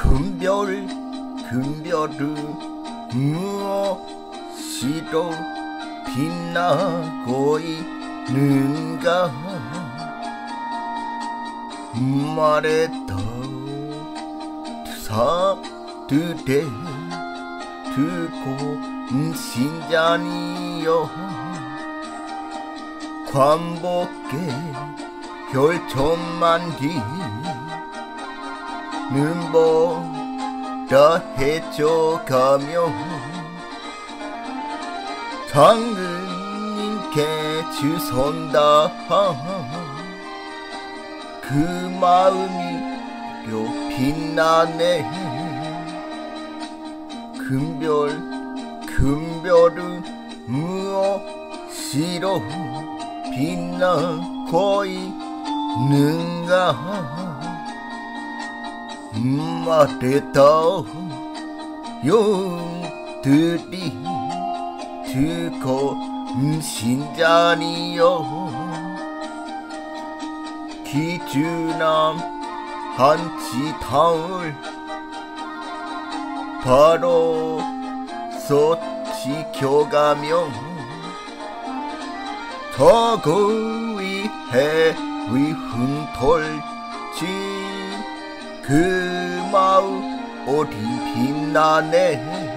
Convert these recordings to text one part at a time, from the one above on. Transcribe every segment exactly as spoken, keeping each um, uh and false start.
금별 금별은 무엇이로 빛나고 있는가. 말했다 사들에 듣고 신자니여. 관복의 혈천만리 눈보라 헤쳐가며 당근님께 주선다. 그 마음이 려 빛나네. 금별 금별은 무엇이로 빛나고 있는가. 말했다 용들이 듣고 신자니여. 기준함 한치탕을 바로 서 지켜가며 더그 위해 위훈돌지. 그 마음 어디 빛나네.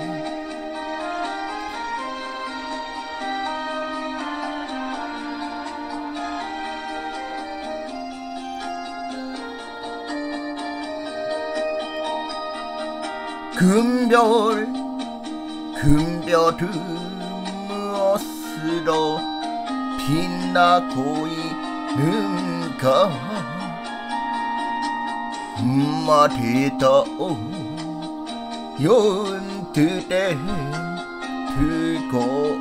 금별 금별은 무엇으로 빛나고 있는가. 말이다 연들에 들고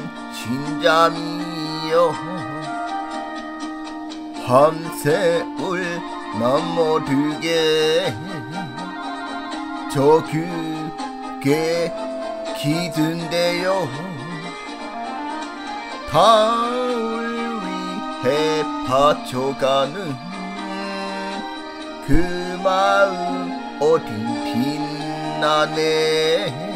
신잠이여. 밤새울 맘 모르게 저 귀에 기든대요. 다을 위해 바쳐가는 그 마음 어딘 빛나네.